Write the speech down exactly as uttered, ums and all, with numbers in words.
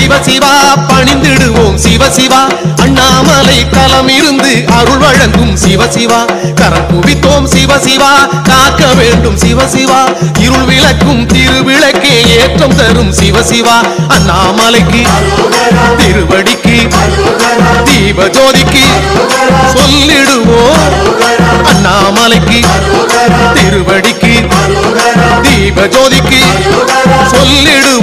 சிவசிவா பணிந்திடுவோம் சிவசிவா அண்ணாமலை களம் இருந்து அருள் வழங்கும் சிவசிவா கரம் குவித்தோம் சிவசிவா காக்க வேண்டும் சிவசிவா இருள் விளக்கும் திருவிளக்கே ஏற்றம் தரும் சிவசிவா அண்ணாமலைக்கு திருவடிக்கு தீப ஜோதிக்கு சொல்லிடுவோம் அண்ணாமலைக்கு திருவடிக்கு தீப ஜோதிக்கு சொல்லிடுவோம்